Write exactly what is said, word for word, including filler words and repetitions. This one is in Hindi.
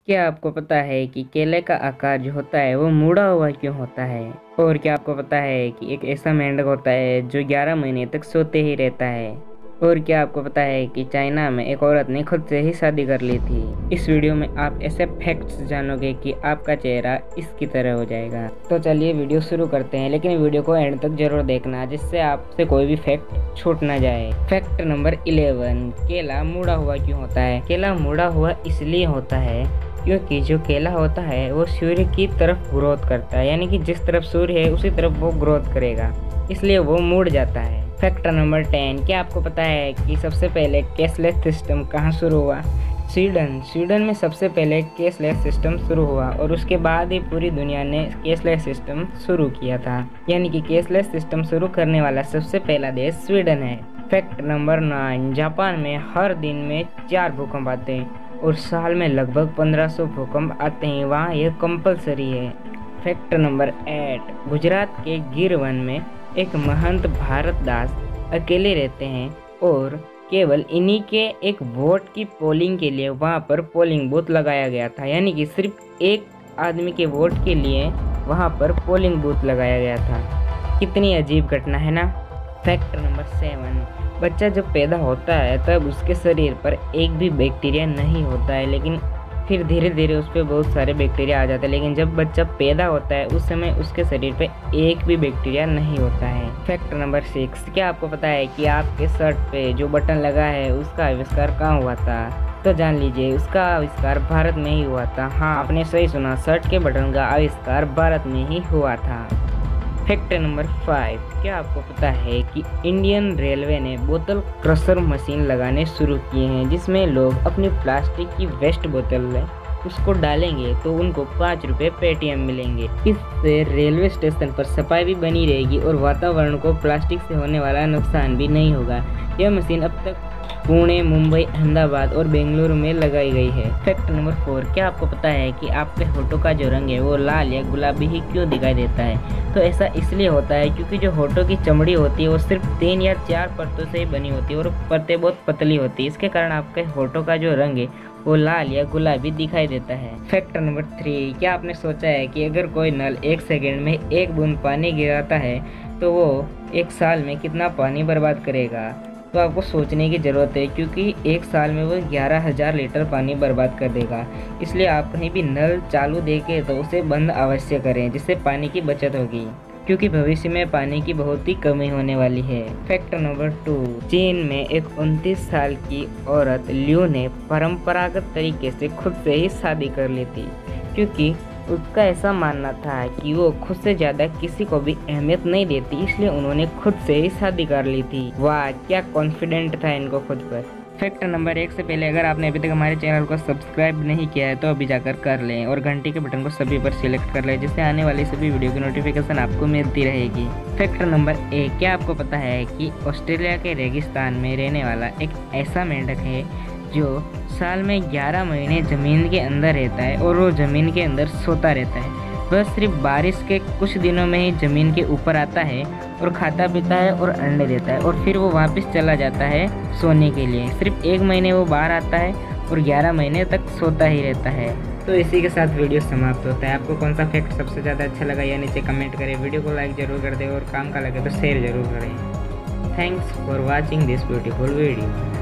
क्या आपको पता है कि केले का आकार जो होता है वो मुड़ा हुआ क्यों होता है? और क्या आपको पता है कि एक ऐसा मेंढक होता है जो ग्यारह महीने तक सोते ही रहता है? और क्या आपको पता है कि चाइना में एक औरत ने खुद से ही शादी कर ली थी? इस वीडियो में आप ऐसे फैक्ट्स जानोगे कि आपका चेहरा इसकी तरह हो जाएगा। तो चलिए वीडियो शुरू करते हैं, लेकिन वीडियो को एंड तक जरूर देखना जिससे आपसे कोई भी फैक्ट छूट ना जाए। फैक्ट नंबर इलेवन, केला मुड़ा हुआ क्यों होता है? केला मुड़ा हुआ इसलिए होता है क्योंकि जो केला होता है वो सूर्य की तरफ ग्रोथ करता है, यानी कि जिस तरफ सूर्य है उसी तरफ वो ग्रोथ करेगा, इसलिए वो मुड़ जाता है। फैक्ट नंबर टेन, क्या आपको पता है कि सबसे पहले कैशलेस सिस्टम कहाँ शुरू हुआ? स्वीडन। स्वीडन में सबसे पहले कैशलेस सिस्टम शुरू हुआ और उसके बाद ही पूरी दुनिया ने कैशलेस सिस्टम शुरू किया था, यानी कि कैशलेस सिस्टम शुरू करने वाला सबसे पहला देश स्वीडन है। फैक्ट नंबर नाइन, जापान में हर दिन में चार भूकंप आते हैं और साल में लगभग पंद्रह सौ भूकंप आते हैं, वहाँ यह कंपलसरी है। फैक्ट नंबर एट, गुजरात के गिर वन में एक महंत भारत दास अकेले रहते हैं और केवल इन्हीं के एक वोट की पोलिंग के लिए वहाँ पर पोलिंग बूथ लगाया गया था, यानी कि सिर्फ एक आदमी के वोट के लिए वहाँ पर पोलिंग बूथ लगाया गया था। कितनी अजीब घटना है ना। फैक्ट नंबर सेवन, बच्चा जब पैदा होता है तब उसके शरीर पर एक भी बैक्टीरिया नहीं होता है, लेकिन फिर धीरे धीरे उस पर बहुत सारे बैक्टीरिया आ जाते हैं, लेकिन जब बच्चा पैदा होता है उस समय उसके शरीर पे एक भी बैक्टीरिया नहीं होता है। फैक्ट नंबर सिक्स, क्या आपको पता है कि आपके शर्ट पे जो बटन लगा है उसका आविष्कार कहाँ हुआ था? तो जान लीजिए, उसका आविष्कार भारत में ही हुआ था। हाँ, आपने सही सुना, शर्ट के बटन का आविष्कार भारत में ही हुआ था। फैक्ट नंबर फाइव, क्या आपको पता है कि इंडियन रेलवे ने बोतल क्रशर मशीन लगाने शुरू किए हैं, जिसमें लोग अपनी प्लास्टिक की वेस्ट बोतल में उसको डालेंगे तो उनको पाँच रुपये पेटीएम मिलेंगे। इससे रेलवे स्टेशन पर सफाई भी बनी रहेगी और वातावरण को प्लास्टिक से होने वाला नुकसान भी नहीं होगा। यह मशीन अब तक पुणे, मुंबई, अहमदाबाद और बेंगलुरु में लगाई गई है। फैक्ट नंबर फोर, क्या आपको पता है कि आपके होठों का जो रंग है वो लाल या गुलाबी ही क्यों दिखाई देता है? तो ऐसा इसलिए होता है क्योंकि जो होठों की चमड़ी होती है वो सिर्फ तीन या चार परतों से ही बनी होती है और परतें बहुत पतली होती है, इसके कारण आपके होठों का जो रंग है वो लाल या गुलाबी दिखाई देता है। फैक्ट नंबर थ्री, क्या आपने सोचा है कि अगर कोई नल एक सेकंड में एक बूंद पानी गिराता है तो वो एक साल में कितना पानी बर्बाद करेगा? तो आपको सोचने की ज़रूरत है, क्योंकि एक साल में वो ग्यारह हज़ार लीटर पानी बर्बाद कर देगा। इसलिए आप कहीं भी नल चालू देखें तो उसे बंद अवश्य करें, जिससे पानी की बचत होगी, क्योंकि भविष्य में पानी की बहुत ही कमी होने वाली है। फैक्ट नंबर टू, चीन में एक उनतीस साल की औरत लियू ने परंपरागत तरीके से खुद से ही शादी कर ली थी, क्योंकि उसका ऐसा मानना था कि वो खुद से ज़्यादा किसी को भी अहमियत नहीं देती, इसलिए उन्होंने खुद से ही शादी कर ली थी। वाह, क्या कॉन्फिडेंट था इनको खुद पर। फैक्ट नंबर एक से पहले अगर आपने अभी तक हमारे चैनल को सब्सक्राइब नहीं किया है तो अभी जाकर कर लें और घंटी के बटन को सभी पर सिलेक्ट कर लें, जिससे आने वाली सभी वीडियो की नोटिफिकेशन आपको मिलती रहेगी। फैक्ट नंबर एक, क्या आपको पता है कि ऑस्ट्रेलिया के रेगिस्तान में रहने वाला एक ऐसा मेंढक है जो साल में ग्यारह महीने ज़मीन के अंदर रहता है और वो ज़मीन के अंदर सोता रहता है। वह सिर्फ बारिश के कुछ दिनों में ही ज़मीन के ऊपर आता है और खाता पीता है और अंडे देता है और फिर वो वापस चला जाता है सोने के लिए। सिर्फ एक महीने वो बाहर आता है और ग्यारह महीने तक सोता ही रहता है। तो इसी के साथ वीडियो समाप्त होता है। आपको कौन सा फैक्ट सबसे ज़्यादा अच्छा लगा या नीचे कमेंट करें। वीडियो को लाइक ज़रूर कर दें और काम का लगे तो शेयर ज़रूर करें। Thanks for watching this beautiful video.